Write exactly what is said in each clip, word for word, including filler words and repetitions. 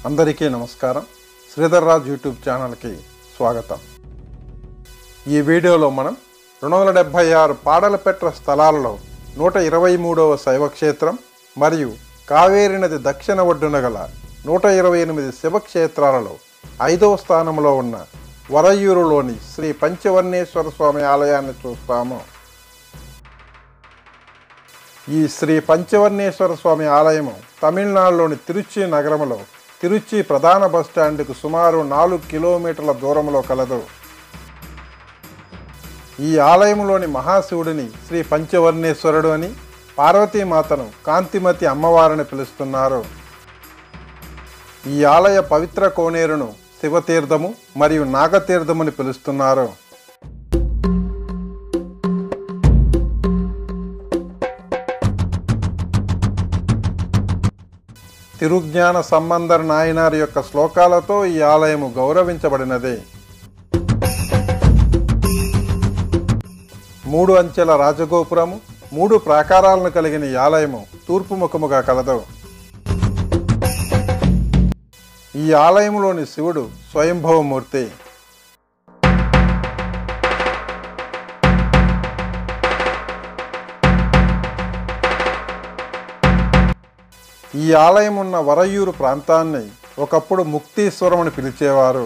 అందరికీ నమస్కారం. శ్రీధర్ రాజ్ యూట్యూబ్ ఛానల్కి స్వాగతం. ఈ వీడియోలో మనం రెండు వందల డెబ్భై ఆరు పాడలపెట్ర స్థలాలలో నూట ఇరవై మూడవ శైవక్షేత్రం మరియు కావేరీ నది దక్షిణ ఒడ్డున గల నూట ఇరవై ఎనిమిది శివక్షేత్రాలలో ఐదవ స్థానంలో ఉన్న వరయూరులోని శ్రీ పంచవర్ణేశ్వర స్వామి ఆలయాన్ని చూస్తాము. ఈ శ్రీ పంచవర్ణేశ్వర స్వామి ఆలయము తమిళనాడులోని తిరుచి నగరంలో తిరుచి ప్రధాన బస్టాండ్కు సుమారు నాలుగు కిలోమీటర్ల దూరంలో కలదు. ఈ ఆలయంలోని మహాశివుడిని శ్రీ పంచవర్ణేశ్వరుడు అని, పార్వతీమాతను కాంతిమతి అమ్మవారిని పిలుస్తున్నారు. ఈ ఆలయ పవిత్ర కోనేరును శివతీర్థము మరియు నాగతీర్థముని పిలుస్తున్నారు. తిరుజ్ఞాన సంబంధర్ నాయనార్ యొక్క శ్లోకాలతో ఈ ఆలయము గౌరవించబడినది. మూడు అంచెల రాజగోపురము, మూడు ప్రాకారాలను కలిగిన ఈ ఆలయము తూర్పు ముఖముగా కలదు. ఈ ఆలయంలోని శివుడు స్వయంభవమూర్తి. ఈ ఆలయం ఉన్న వరయూరు ప్రాంతాన్ని ఒకప్పుడు ముక్తీశ్వరం అని పిలిచేవారు.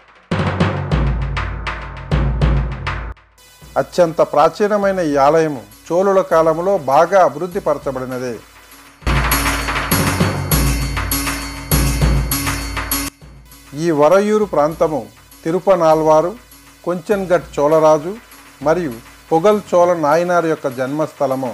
అత్యంత ప్రాచీనమైన ఈ ఆలయము చోళుల కాలంలో బాగా అభివృద్ధి పరచబడినది. ఈ వరయూరు ప్రాంతము తిరుపనాల్వారు, కొంచెన్గట్ చోళరాజు మరియు పొగల్ చోళ నాయనార్ యొక్క జన్మస్థలము.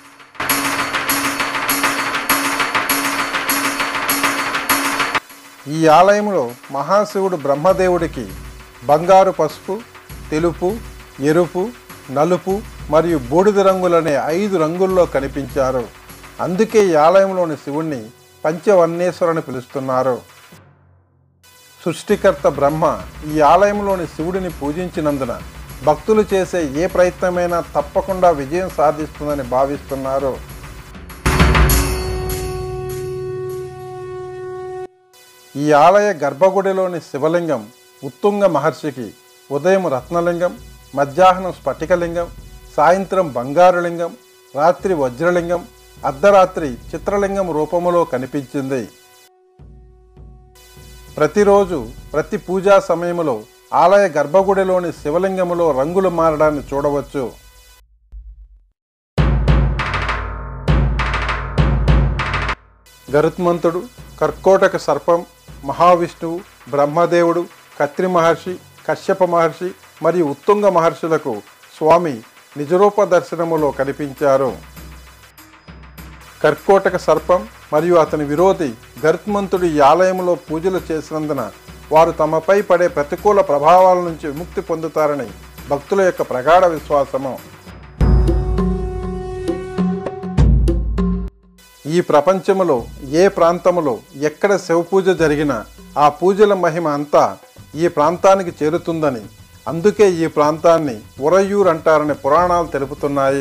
ఈ ఆలయంలో మహాశివుడు బ్రహ్మదేవుడికి బంగారు పసుపు, తెలుపు, ఎరుపు, నలుపు మరియు బూడిద రంగులనే ఐదు రంగుల్లో కనిపించారు. అందుకే ఈ ఆలయంలోని శివుణ్ణి పంచవర్ణేశ్వరుని పిలుస్తున్నారు. సృష్టికర్త బ్రహ్మ ఈ ఆలయంలోని శివుడిని పూజించినందున భక్తులు చేసే ఏ ప్రయత్నమైనా తప్పకుండా విజయం సాధిస్తుందని భావిస్తున్నారు. ఈ ఆలయ గర్భగుడిలోని శివలింగం ఉత్తుంగ మహర్షికి ఉదయం రత్నలింగం, మధ్యాహ్నం స్ఫటికలింగం, సాయంత్రం బంగారులింగం, రాత్రి వజ్రలింగం, అర్ధరాత్రి చిత్రలింగం రూపములో కనిపించింది. ప్రతిరోజు ప్రతి పూజా సమయంలో ఆలయ గర్భగుడిలోని శివలింగములో రంగులు మారడాన్ని చూడవచ్చు. గరుత్మంతుడు, కర్కోటక సర్పం, మహావిష్ణువు, బ్రహ్మదేవుడు, కత్రి మహర్షి, కశ్యప మహర్షి మరియు ఉత్తుంగ మహర్షులకు స్వామి నిజరూప దర్శనములో కనిపించారు. కర్కోటక సర్పం మరియు అతని విరోధి గరుత్మంతుడు ఈ ఆలయంలో పూజలు చేసినందున వారు తమపై పడే ప్రతికూల ప్రభావాల నుంచి విముక్తి పొందుతారని భక్తుల యొక్క ప్రగాఢ విశ్వాసము. ఈ ప్రపంచములో ఏ ప్రాంతములో ఎక్కడ శివపూజ జరిగినా ఆ పూజల మహిమ అంతా ఈ ప్రాంతానికి చేరుతుందని, అందుకే ఈ ప్రాంతాన్ని ఉరయూర్ అంటారని పురాణాలు తెలుపుతున్నాయి.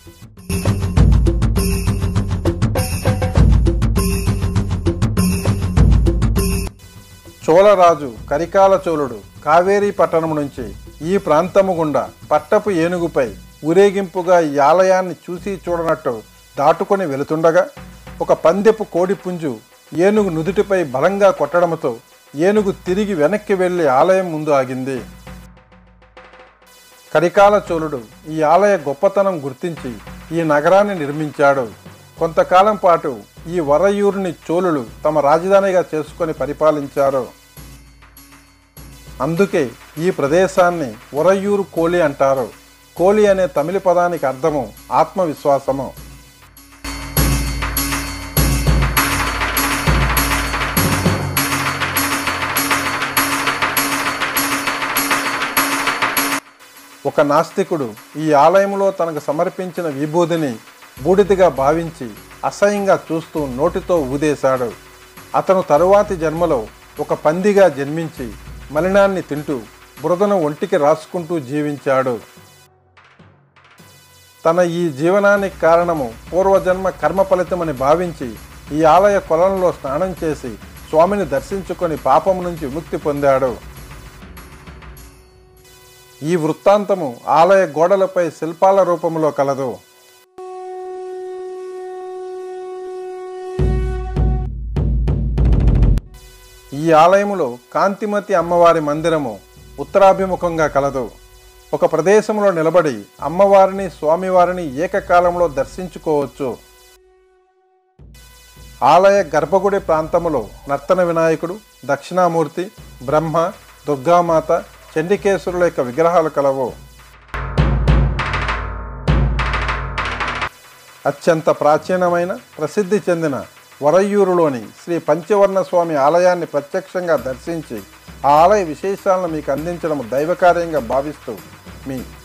చోళరాజు కరికాల చోళుడు కావేరీ పట్టణం నుంచి ఈ ప్రాంతము గుండా పట్టపు ఏనుగుపై ఊరేగింపుగా ఈ ఆలయాన్ని చూసి చూడనట్టు దాటుకొని వెళుతుండగా ఒక పందెపు కోడిపుంజు ఏనుగు నుదుటిపై బలంగా కొట్టడంతో ఏనుగు తిరిగి వెనక్కి వెళ్లి ఆలయం ముందు ఆగింది. కరికాల చోళుడు ఈ ఆలయ గొప్పతనం గుర్తించి ఈ నగరాన్ని నిర్మించాడు. కొంతకాలం పాటు ఈ వరయూరుని చోళులు తమ రాజధానిగా చేసుకొని పరిపాలించారు. అందుకే ఈ ప్రదేశాన్ని ఉరయూరు కోలి అంటారు. కోలి అనే తమిళ పదానికి అర్థము ఆత్మవిశ్వాసము. ఒక నాస్తికుడు ఈ ఆలయంలో తనకు సమర్పించిన విభూదిని బూడిదగా భావించి అసహ్యంగా చూస్తూ నోటితో ఊదేశాడు. అతను తరువాతి జన్మలో ఒక పందిగా జన్మించి మలినాన్ని తింటూ బురదను ఒంటికి రాసుకుంటూ జీవించాడు. తన ఈ జీవనానికి కారణము పూర్వజన్మ కర్మ ఫలితమని భావించి ఈ ఆలయ కొలంలో స్నానం చేసి స్వామిని దర్శించుకొని పాపం నుంచి విముక్తి పొందాడు. ఈ వృత్తాంతము ఆలయ గోడలపై శిల్పాల రూపంలో కలదు. ఈ ఆలయములో కాంతిమతి అమ్మవారి మందిరము ఉత్తరాభిముఖంగా కలదు. ఒక ప్రదేశంలో నిలబడి అమ్మవారిని స్వామివారిని ఏకకాలంలో దర్శించుకోవచ్చు. ఆలయ గర్భగుడి ప్రాంతములో నర్తన వినాయకుడు, దక్షిణామూర్తి, బ్రహ్మ, దుర్గామాత, చండికేశ్వరుల యొక్క విగ్రహాలు కలవు. అత్యంత ప్రాచీనమైన ప్రసిద్ధి చెందిన వరయ్యూరులోని శ్రీ పంచవర్ణ స్వామి ఆలయాన్ని ప్రత్యక్షంగా దర్శించి ఆ ఆలయ విశేషాలను మీకు అందించడం దైవకార్యంగా భావిస్తూ మీ